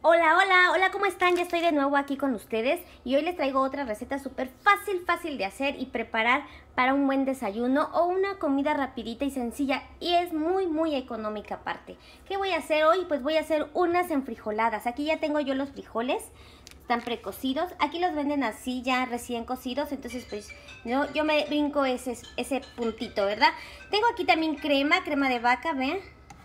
Hola, hola, hola, ¿cómo están? Ya estoy de nuevo aquí con ustedes y hoy les traigo otra receta súper fácil de hacer y preparar para un buen desayuno o una comida rapidita y sencilla y es muy económica aparte. ¿Qué voy a hacer hoy? Pues voy a hacer unas enfrijoladas. Aquí ya tengo yo los frijoles, están precocidos. Aquí los venden así ya recién cocidos, entonces pues yo me brinco ese puntito, ¿verdad? Tengo aquí también crema de vaca, ¿ven?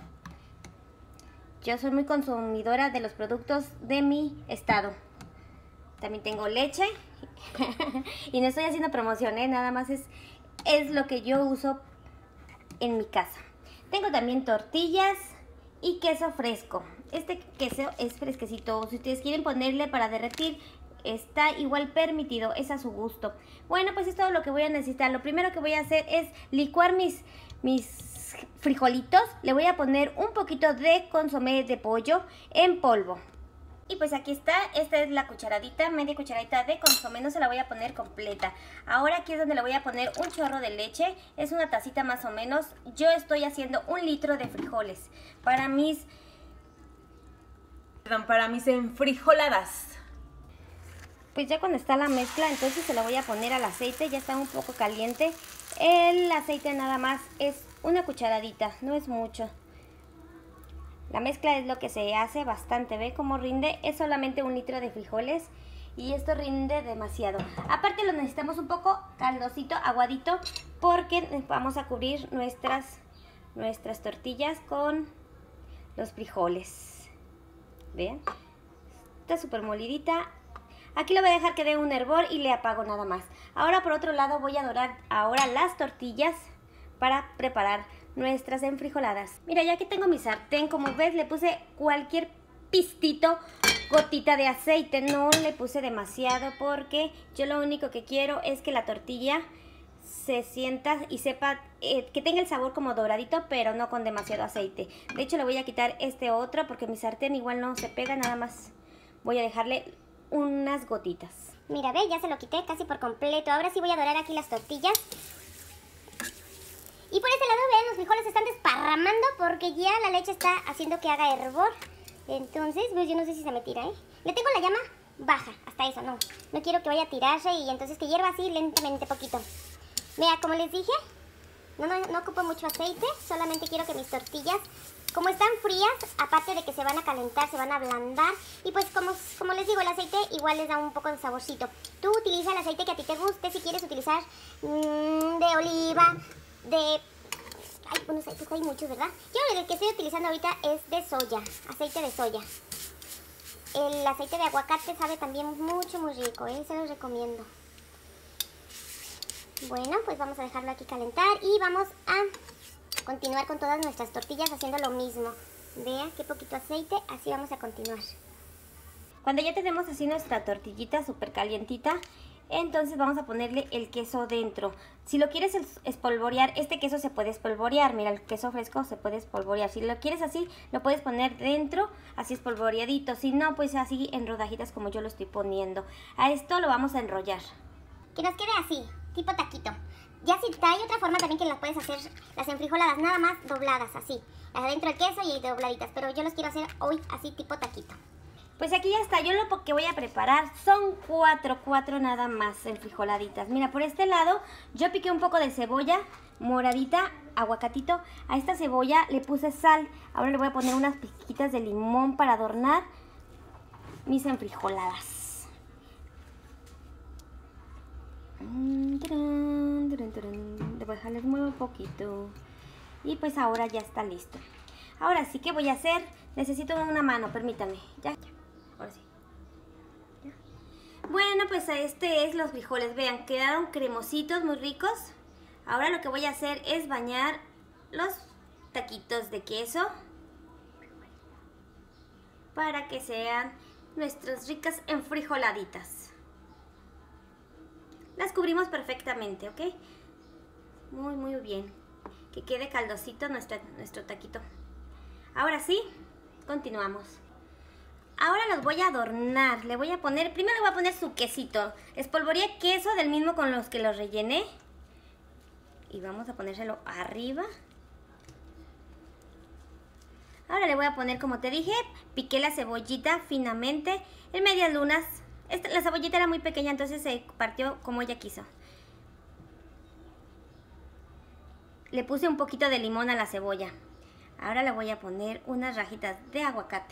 Yo soy muy consumidora de los productos de mi estado. También tengo leche. Y no estoy haciendo promoción, nada más es lo que yo uso en mi casa. Tengo también tortillas y queso fresco. Este queso es fresquecito. Si ustedes quieren ponerle para derretir, está igual permitido, es a su gusto. Bueno, pues es todo lo que voy a necesitar. Lo primero que voy a hacer es licuar mis frijolitos. Le voy a poner un poquito de consomé de pollo en polvo. Y pues aquí está, esta es la cucharadita, media cucharadita de consomé, no se la voy a poner completa. Ahora aquí es donde le voy a poner un chorro de leche, es una tacita más o menos. Yo estoy haciendo 1 litro de frijoles para mis enfrijoladas. Pues ya cuando está la mezcla, entonces se la voy a poner al aceite, ya está un poco caliente. El aceite nada más es una cucharadita, no es mucho. La mezcla es lo que se hace bastante, ¿ve cómo rinde? Es solamente 1 litro de frijoles y esto rinde demasiado. Aparte lo necesitamos un poco caldosito, aguadito, porque vamos a cubrir nuestras tortillas con los frijoles. ¿Ven? Está súper molidita. Aquí lo voy a dejar que dé un hervor y le apago nada más. Ahora por otro lado voy a dorar ahora las tortillas para preparar nuestras enfrijoladas. Mira, ya que tengo mi sartén, como ves le puse cualquier pistito, gotita de aceite. No le puse demasiado porque yo lo único que quiero es que la tortilla se sienta y sepa, que tenga el sabor como doradito, pero no con demasiado aceite. De hecho le voy a quitar este otro porque mi sartén igual no se pega, nada más voy a dejarle unas gotitas. Mira, ve, ya se lo quité casi por completo. Ahora sí voy a dorar aquí las tortillas. Y por este lado, vean, los frijoles se están desparramando porque ya la leche está haciendo que haga hervor. Entonces, pues yo no sé si se me tira, Le tengo la llama baja, hasta eso, no quiero que vaya a tirarse y entonces que hierva así lentamente poquito. Vea, como les dije, no ocupo mucho aceite, solamente quiero que mis tortillas, como están frías, aparte de que se van a calentar, se van a ablandar. Y pues como les digo, el aceite igual les da un poco de saborcito. Tú utiliza el aceite que a ti te guste, si quieres utilizar de oliva, ay, bueno, pues hay muchos, ¿verdad? Yo el que estoy utilizando ahorita es de soya, aceite de soya. El aceite de aguacate sabe también muy rico, se los recomiendo. Bueno, pues vamos a dejarlo aquí calentar y vamos a continuar con todas nuestras tortillas haciendo lo mismo. Vean qué poquito aceite, así vamos a continuar. Cuando ya tenemos así nuestra tortillita súper calientita, entonces vamos a ponerle el queso dentro. Si lo quieres espolvorear, este queso se puede espolvorear. Mira, el queso fresco se puede espolvorear. Si lo quieres así, lo puedes poner dentro, así espolvoreadito. Si no, pues así en rodajitas como yo lo estoy poniendo. A esto lo vamos a enrollar. Que nos quede así, tipo taquito. Ya si hay otra forma también que las puedes hacer, las enfrijoladas, nada más dobladas, así. Adentro el queso y dobladitas, pero yo los quiero hacer hoy así tipo taquito. Pues aquí ya está, yo lo que voy a preparar son cuatro nada más enfrijoladitas. Mira, por este lado yo piqué un poco de cebolla moradita, aguacatito. A esta cebolla le puse sal. Ahora le voy a poner unas pizquitas de limón para adornar mis enfrijoladas. Le voy a dejarles muy poquito. Y pues ahora ya está listo. Ahora sí, ¿qué voy a hacer? Necesito una mano, permítame. Ya. Ahora sí. ¿Ya? Bueno, pues este es los frijoles. Vean, quedaron cremositos, muy ricos. Ahora lo que voy a hacer es bañar los taquitos de queso para que sean nuestras ricas enfrijoladitas. Las cubrimos perfectamente, ¿ok? Muy bien. Que quede caldosito nuestro taquito. Ahora sí, continuamos. Ahora los voy a adornar. Le voy a poner, primero le voy a poner su quesito. Espolvoreé queso del mismo con los que los rellené. Y vamos a ponérselo arriba. Ahora le voy a poner, como te dije, piqué la cebollita finamente en medias lunas. La cebollita era muy pequeña, entonces se partió como ella quiso. Le puse un poquito de limón a la cebolla. Ahora le voy a poner unas rajitas de aguacate.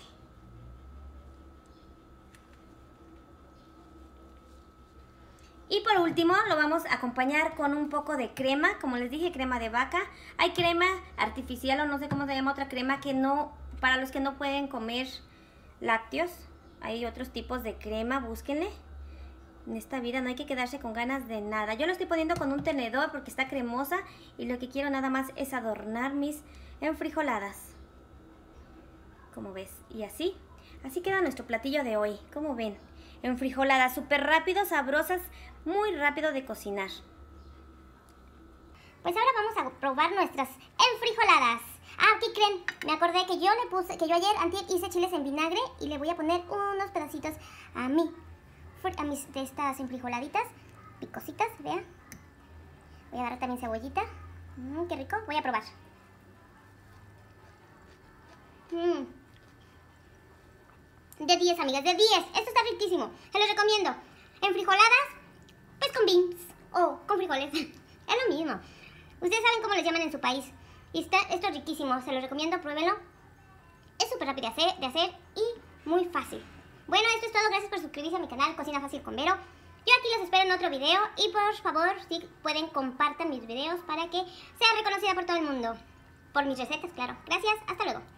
Y por último lo vamos a acompañar con un poco de crema, como les dije, crema de vaca. Hay crema artificial o no sé cómo se llama, otra crema que no, para los que no pueden comer lácteos. Hay otros tipos de crema, búsquenle. En esta vida no hay que quedarse con ganas de nada. Yo lo estoy poniendo con un tenedor porque está cremosa y lo que quiero nada más es adornar mis enfrijoladas. Como ves, y así queda nuestro platillo de hoy. Como ven, enfrijoladas súper rápido, sabrosas, muy rápido de cocinar. Pues ahora vamos a probar nuestras enfrijoladas. Ah, ¿qué creen? Me acordé que yo ayer antier hice chiles en vinagre y le voy a poner unos pedacitos a mis de estas enfrijoladitas, picositas, vean. Voy a agarrar también cebollita. Qué rico, voy a probar. De 10, amigas, de 10. Esto está riquísimo, se los recomiendo. Enfrijoladas, pues con beans o con frijoles. Es lo mismo. Ustedes saben cómo les llaman en su país. Y esto es riquísimo, se los recomiendo, pruébenlo. Es súper rápido de hacer y muy fácil. Bueno, esto es todo, gracias por suscribirse a mi canal Cocina Fácil con Vero. Yo aquí los espero en otro video y por favor, si pueden, compartan mis videos para que sea reconocida por todo el mundo. Por mis recetas, claro. Gracias, hasta luego.